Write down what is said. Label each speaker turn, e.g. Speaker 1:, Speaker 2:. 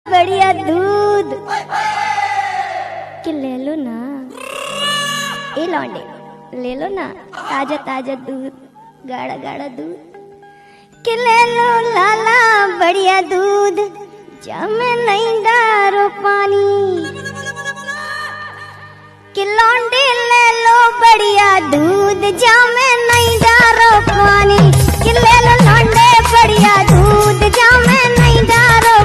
Speaker 1: बढ़िया दूध कि ले लो ना, ए लौंडे ले लो ना ताजा ताजा दूध, गाढ़ा गाढ़ा दूध कि ले लो लाला बढ़िया दूध, जमे नहीं डारो पानी कि लौंडे ले लो बढ़िया दूध, जमे नहीं डारो पानी कि ले लो लौंडे बढ़िया दूध, जमे नहीं डारो